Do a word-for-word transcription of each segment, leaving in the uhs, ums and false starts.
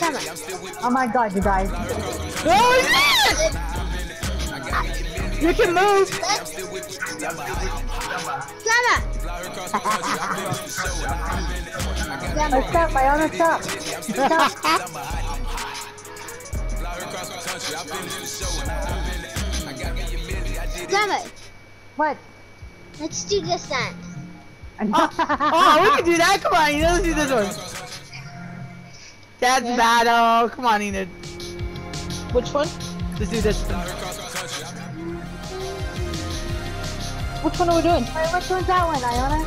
Damn it. Oh my god, you guys. Oh shit! You can move. Damn it. Damn Oh, it. stop, Iona, stop. Stop. Damn it. What? Let's do this then. Oh, oh, we can do that. Come on, Enid. Let's do this one. That's Yeah. battle. Come on, Enid. Which one? Let's do this. Which one are we doing? Wait, which one's that one, Iona?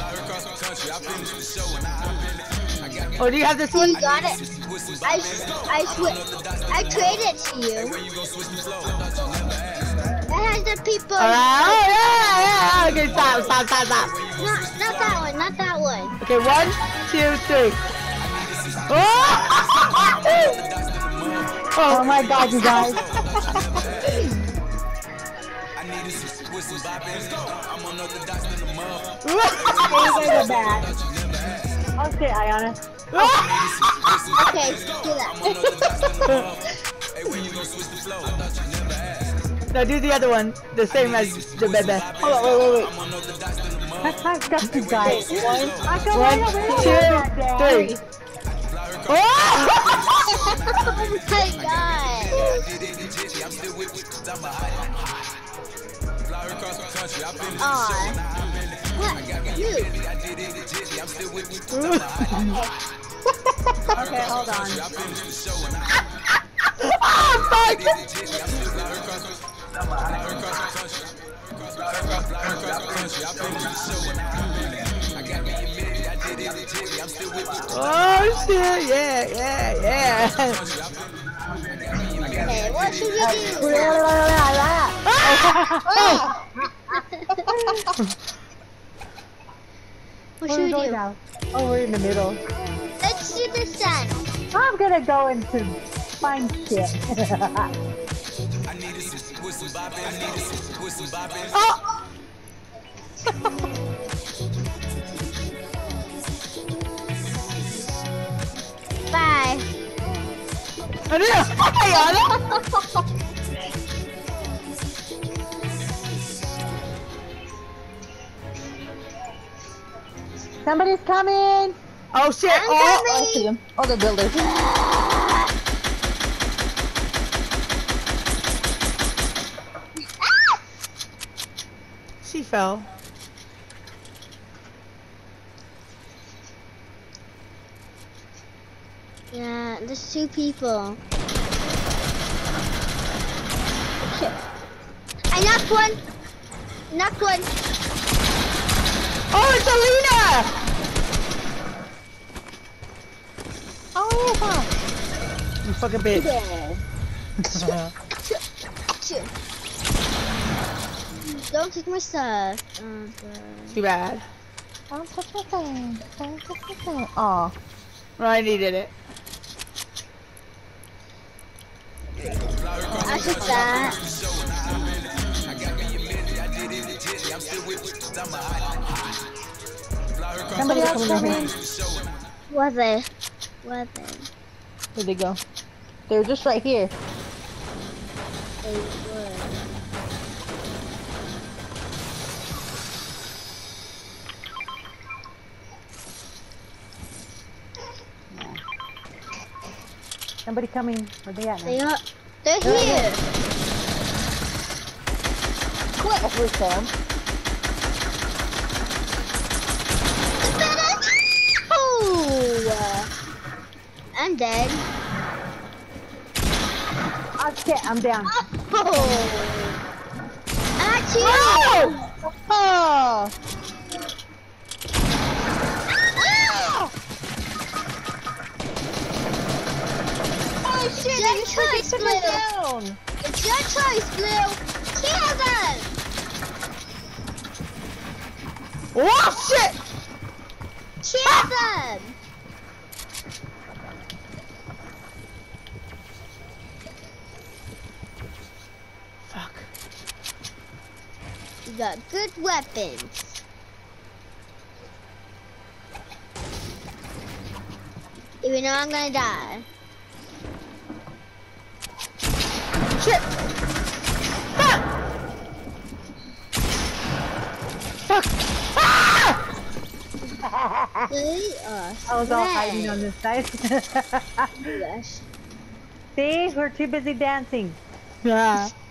Oh, do you have this You one? got it. I, I, swi I traded it to you. It has the people. Alright. Oh, yeah, yeah. Okay, stop, stop, stop, stop. Not, not that one, not that one. Okay, one, two, three. Oh! Oh my god, you guys. You guys are bad. Okay, Iona. Okay, do that. No, do the other one. The same as the bebe. Hold on, wait, wait, wait. I got you guys. One, I got One, one over two, here. three. Oh! Oh my god. Aw. What? You. Okay, hold on. Oh, fuck! Oh shit! Yeah, yeah, yeah. Okay, what should we do? What Where should are we we going do? now? Oh, we're in the middle. Let's do this then. I'm gonna go into find shit. Oh! Bye. Ano yun? Ay, ano? Somebody's coming. Oh shit! I'm Oh! I coming. see him. Oh, the builder. She fell. Yeah, there's two people. Shit. I knocked one. Knocked one. Oh, it's Alina! Oh, yeah. You fucking bitch. Don't take my stuff. Oh, Too bad. Don't touch my thing. Don't touch my thing. Aw. I needed it. I took that. Somebody else coming. Was it? Was it? Where'd they go? They're just right here. They were. Somebody coming. Where they at now? They are. They're here. What? That's where Sam. Oh! I'm dead. Oh shit, I'm down. Oh! At you! Oh! Ah! Oh shit! Your They just choice, took me Blue. down. It's your choice, Blue. Kill them! Oh shit! Kill them! Fuck. You got good weapons. Even though I'm gonna die. Shit! Fuck! Fuck! Ah! They are I was all hiding on this side. Yes. See? We're too busy dancing. Yeah.